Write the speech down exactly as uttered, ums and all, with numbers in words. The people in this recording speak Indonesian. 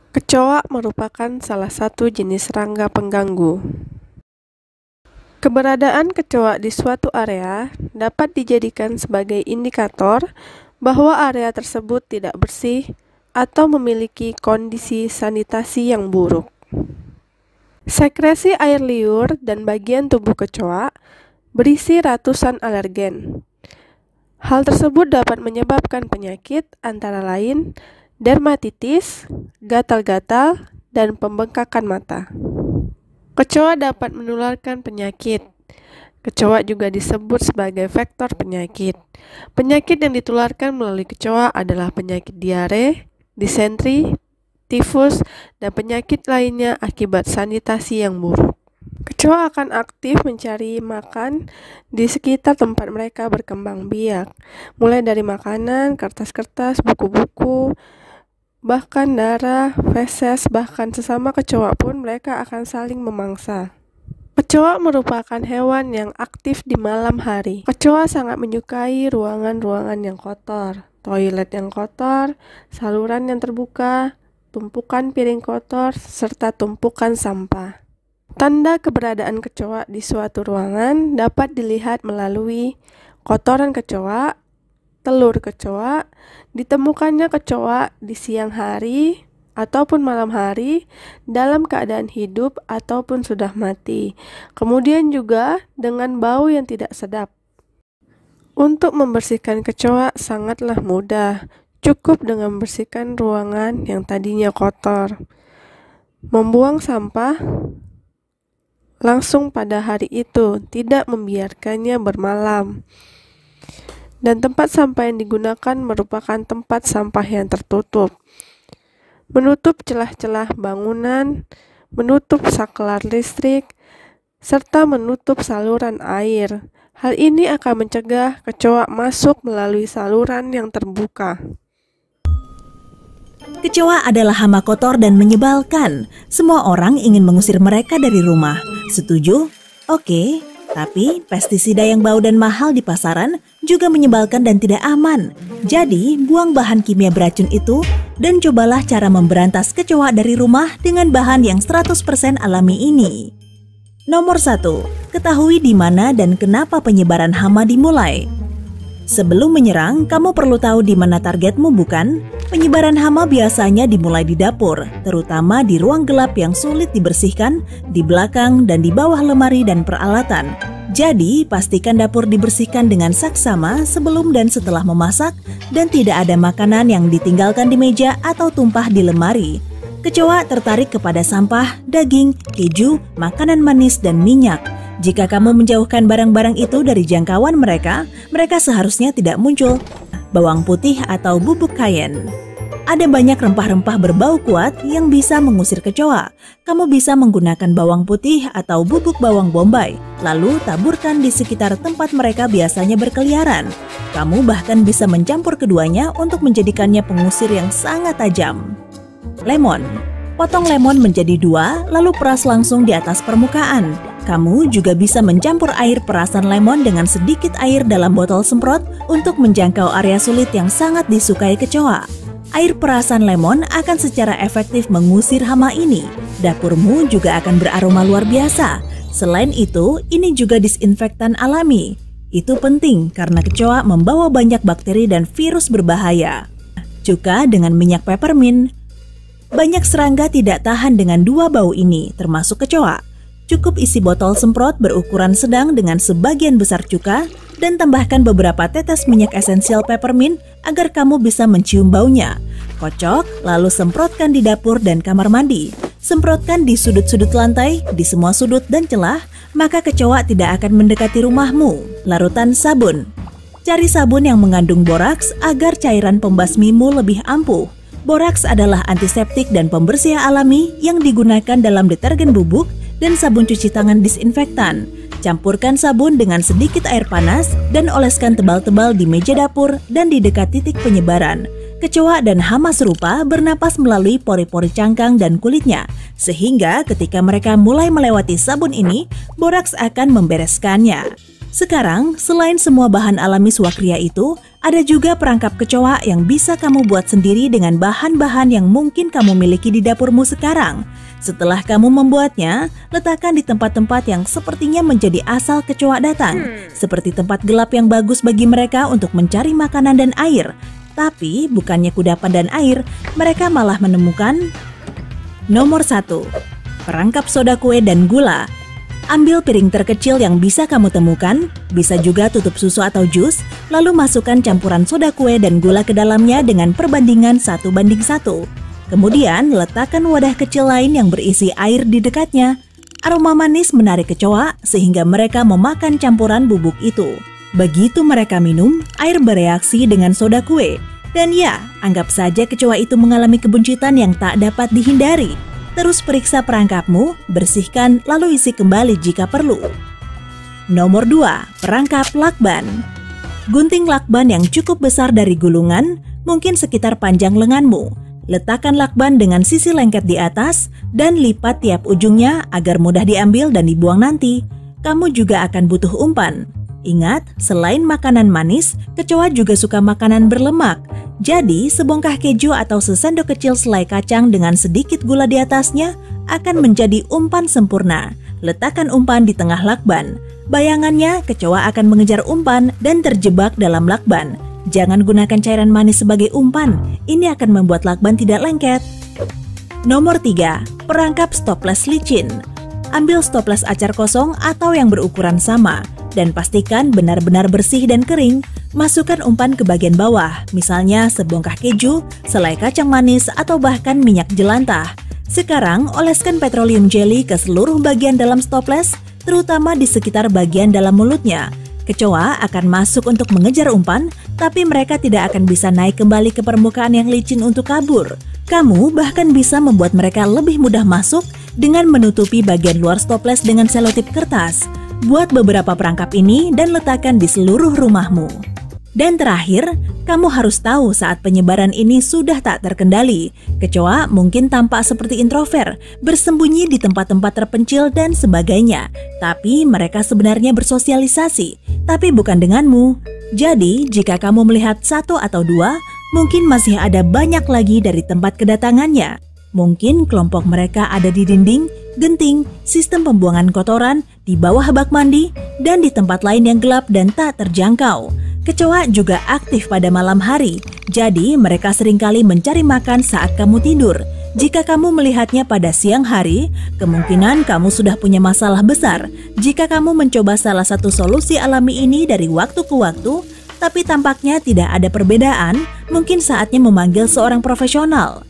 Kecoa merupakan salah satu jenis serangga pengganggu. Keberadaan kecoa di suatu area dapat dijadikan sebagai indikator bahwa area tersebut tidak bersih atau memiliki kondisi sanitasi yang buruk. Sekresi air liur dan bagian tubuh kecoa berisi ratusan alergen. Hal tersebut dapat menyebabkan penyakit antara lain dermatitis, gatal-gatal, dan pembengkakan mata. Kecoa dapat menularkan penyakit. Kecoa juga disebut sebagai vektor penyakit. Penyakit yang ditularkan melalui kecoa adalah penyakit diare, disentri, tifus, dan penyakit lainnya akibat sanitasi yang buruk. Kecoa akan aktif mencari makan di sekitar tempat mereka berkembang biak, mulai dari makanan, kertas-kertas, buku-buku, bahkan darah, feses, bahkan sesama kecoa pun mereka akan saling memangsa. Kecoa merupakan hewan yang aktif di malam hari. Kecoa sangat menyukai ruangan-ruangan yang kotor, toilet yang kotor, saluran yang terbuka, tumpukan piring kotor, serta tumpukan sampah. Tanda keberadaan kecoa di suatu ruangan dapat dilihat melalui kotoran kecoa, telur kecoa, ditemukannya kecoa di siang hari ataupun malam hari dalam keadaan hidup ataupun sudah mati. Kemudian juga dengan bau yang tidak sedap. Untuk membersihkan kecoa sangatlah mudah. Cukup dengan membersihkan ruangan yang tadinya kotor. Membuang sampah langsung pada hari itu, tidak membiarkannya bermalam. Dan tempat sampah yang digunakan merupakan tempat sampah yang tertutup. Menutup celah-celah bangunan, menutup saklar listrik, serta menutup saluran air. Hal ini akan mencegah kecoa masuk melalui saluran yang terbuka. Kecoa adalah hama kotor dan menyebalkan. Semua orang ingin mengusir mereka dari rumah. Setuju? Oke. Tapi pestisida yang bau dan mahal di pasaran juga menyebalkan dan tidak aman. Jadi, buang bahan kimia beracun itu dan cobalah cara memberantas kecoa dari rumah dengan bahan yang seratus persen alami ini. Nomor satu, ketahui di mana dan kenapa penyebaran hama dimulai. Sebelum menyerang, kamu perlu tahu di mana targetmu, bukan? Penyebaran hama biasanya dimulai di dapur, terutama di ruang gelap yang sulit dibersihkan, di belakang dan di bawah lemari dan peralatan. Jadi, pastikan dapur dibersihkan dengan saksama sebelum dan setelah memasak dan tidak ada makanan yang ditinggalkan di meja atau tumpah di lemari. Kecoa tertarik kepada sampah, daging, keju, makanan manis, dan minyak. Jika kamu menjauhkan barang-barang itu dari jangkauan mereka, mereka seharusnya tidak muncul. Bawang putih atau bubuk cayenne. Ada banyak rempah-rempah berbau kuat yang bisa mengusir kecoa. Kamu bisa menggunakan bawang putih atau bubuk bawang bombay, lalu taburkan di sekitar tempat mereka biasanya berkeliaran. Kamu bahkan bisa mencampur keduanya untuk menjadikannya pengusir yang sangat tajam. Lemon. Potong lemon menjadi dua, lalu peras langsung di atas permukaan. Kamu juga bisa mencampur air perasan lemon dengan sedikit air dalam botol semprot untuk menjangkau area sulit yang sangat disukai kecoa. Air perasan lemon akan secara efektif mengusir hama ini. Dapurmu juga akan beraroma luar biasa. Selain itu, ini juga disinfektan alami. Itu penting karena kecoa membawa banyak bakteri dan virus berbahaya. Cuka dengan minyak peppermint. Banyak serangga tidak tahan dengan dua bau ini, termasuk kecoa. Cukup isi botol semprot berukuran sedang dengan sebagian besar cuka dan tambahkan beberapa tetes minyak esensial peppermint agar kamu bisa mencium baunya. Kocok, lalu semprotkan di dapur dan kamar mandi. Semprotkan di sudut-sudut lantai, di semua sudut dan celah, maka kecoa tidak akan mendekati rumahmu. Larutan sabun. Cari sabun yang mengandung boraks agar cairan pembasmimu lebih ampuh. Boraks adalah antiseptik dan pembersih alami yang digunakan dalam detergen bubuk dan sabun cuci tangan disinfektan. Campurkan sabun dengan sedikit air panas dan oleskan tebal-tebal di meja dapur dan di dekat titik penyebaran. Kecoa dan hama serupa bernapas melalui pori-pori cangkang dan kulitnya, sehingga ketika mereka mulai melewati sabun ini, boraks akan membereskannya. Sekarang, selain semua bahan alami swakria itu, ada juga perangkap kecoa yang bisa kamu buat sendiri dengan bahan-bahan yang mungkin kamu miliki di dapurmu sekarang. Setelah kamu membuatnya, letakkan di tempat-tempat yang sepertinya menjadi asal kecoa datang, seperti tempat gelap yang bagus bagi mereka untuk mencari makanan dan air. Tapi bukannya kudapan dan air, mereka malah menemukan nomor satu, perangkap soda kue dan gula. Ambil piring terkecil yang bisa kamu temukan, bisa juga tutup susu atau jus, lalu masukkan campuran soda kue dan gula ke dalamnya dengan perbandingan satu banding satu. Kemudian letakkan wadah kecil lain yang berisi air di dekatnya. Aroma manis menarik kecoa sehingga mereka memakan campuran bubuk itu. Begitu mereka minum, air bereaksi dengan soda kue. Dan ya, anggap saja kecoa itu mengalami kebuncitan yang tak dapat dihindari. Terus periksa perangkapmu, bersihkan, lalu isi kembali jika perlu. Nomor dua, perangkap lakban. Gunting lakban yang cukup besar dari gulungan, mungkin sekitar panjang lenganmu. Letakkan lakban dengan sisi lengket di atas dan lipat tiap ujungnya agar mudah diambil dan dibuang nanti. Kamu juga akan butuh umpan. Ingat, selain makanan manis, kecoa juga suka makanan berlemak. Jadi, sebongkah keju atau sesendok kecil selai kacang dengan sedikit gula di atasnya akan menjadi umpan sempurna. Letakkan umpan di tengah lakban. Bayangannya, kecoa akan mengejar umpan dan terjebak dalam lakban. Jangan gunakan cairan manis sebagai umpan. Ini akan membuat lakban tidak lengket. Nomor tiga, perangkap stoples licin. Ambil stoples acar kosong atau yang berukuran sama dan pastikan benar-benar bersih dan kering. Masukkan umpan ke bagian bawah, misalnya sebongkah keju, selai kacang manis, atau bahkan minyak jelantah. Sekarang, oleskan petroleum jelly ke seluruh bagian dalam stoples, terutama di sekitar bagian dalam mulutnya. Kecoa akan masuk untuk mengejar umpan, tapi mereka tidak akan bisa naik kembali ke permukaan yang licin untuk kabur. Kamu bahkan bisa membuat mereka lebih mudah masuk dengan menutupi bagian luar stoples dengan selotip kertas. Buat beberapa perangkap ini dan letakkan di seluruh rumahmu. Dan terakhir, kamu harus tahu saat penyebaran ini sudah tak terkendali. Kecoa mungkin tampak seperti introvert, bersembunyi di tempat-tempat terpencil dan sebagainya. Tapi mereka sebenarnya bersosialisasi, tapi bukan denganmu. Jadi, jika kamu melihat satu atau dua, mungkin masih ada banyak lagi dari tempat kedatangannya. Mungkin kelompok mereka ada di dinding, genting, sistem pembuangan kotoran, di bawah bak mandi, dan di tempat lain yang gelap dan tak terjangkau. Kecoa juga aktif pada malam hari, jadi mereka seringkali mencari makan saat kamu tidur. Jika kamu melihatnya pada siang hari, kemungkinan kamu sudah punya masalah besar. Jika kamu mencoba salah satu solusi alami ini dari waktu ke waktu, tapi tampaknya tidak ada perbedaan, mungkin saatnya memanggil seorang profesional.